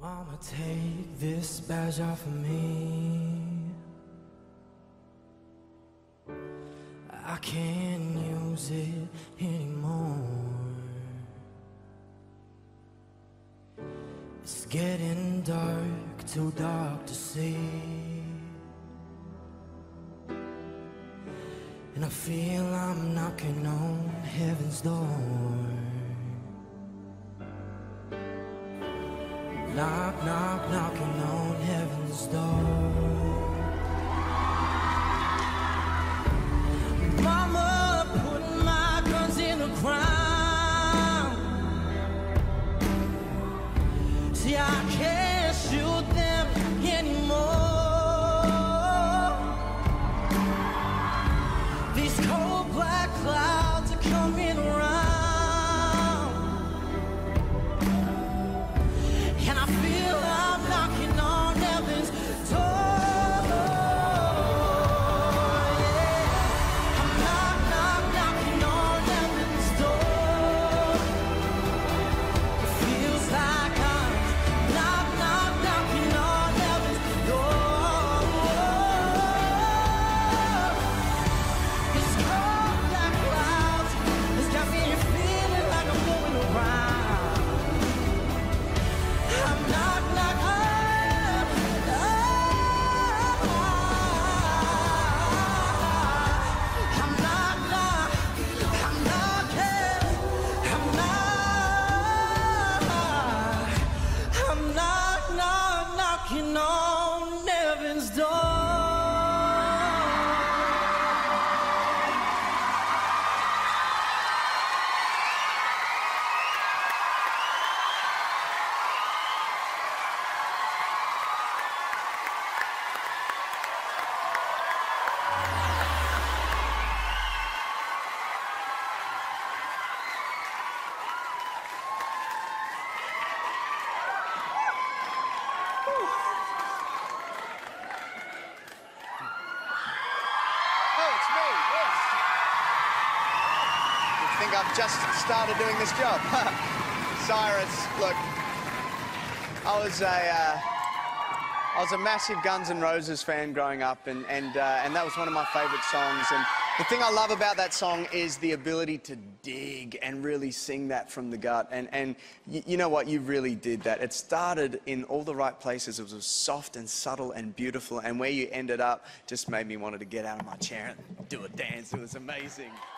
Mama, take this badge off of me. I can't use it anymore. It's getting dark, too dark to see. And I feel I'm knocking on heaven's door. Knock, knock, knocking on heaven's door. Mama, put my guns in the ground. See, I can't shoot them anymore. These cold black clouds are coming around. And I feel I'm knocking on heaven's door. Yeah. I'm knock, knock, knocking on heaven's door. It feels like I'm knock, knock, knocking on heaven's door. This cold black clouds has got me feeling like I'm going around. I'm knock, knock, I'm knock, knock, I'm knocking, I'm knock, knock, knocking on heaven's door. Oh, it's me, yes. You think I've just started doing this job? Cyrus, look, I was a massive Guns N' Roses fan growing up, and that was one of my favourite songs. And the thing I love about that song is the ability to dig and really sing that from the gut. And you know what? You really did that. It started in all the right places. It was soft and subtle and beautiful. And where you ended up just made me want to get out of my chair and do a dance. It was amazing.